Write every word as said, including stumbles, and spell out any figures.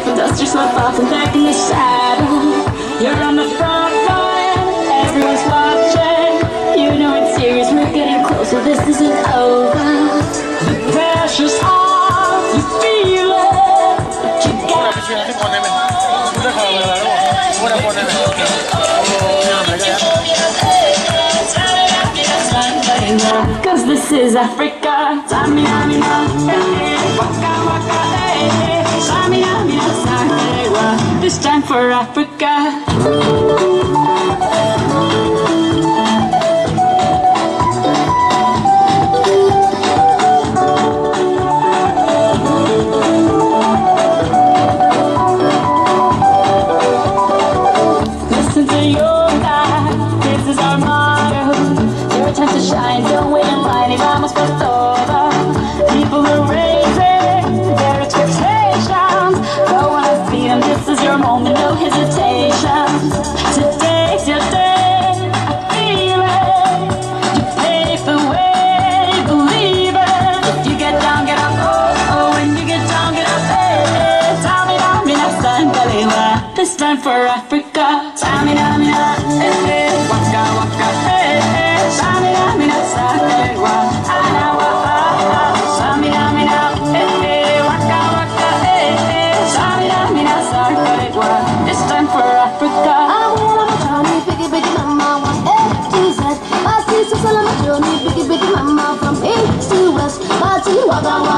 Dust yourself off and back in the saddle. You're on the front line, everyone's watching. You know it's serious, we're getting closer, this isn't over. The pressure's on, you feel it. You got cause this is Africa. Samina, mina, eh, waka, waka, eh, samina, mina, sakewa. This time for Africa. Listen to your life, this is our motto. Your time to shine, don't wait in line, y vamos por todo. People are raising their expectations. Go on and see them, this is your moment, no hesitation. Today's your day, I feel it. You pave the way, believe it. If you get down, get up, oh, oh. When you get down, get up, hey, hey. Samina, mina, sakewa. This time for Africa. Samina, mina, eh, eh. Waka, waka, eh, eh. Samina, mina, sakewa. Anawa, ah, ah. Samina, mina, eh, eh. Waka, waka, eh, eh. Samina, mina, sakewa. This time for Africa. I went on a journey, biggie, biggie, mama, from A to Z. My sister's on a journey, biggie, biggie, mama, from east to west. My team, waka, waka.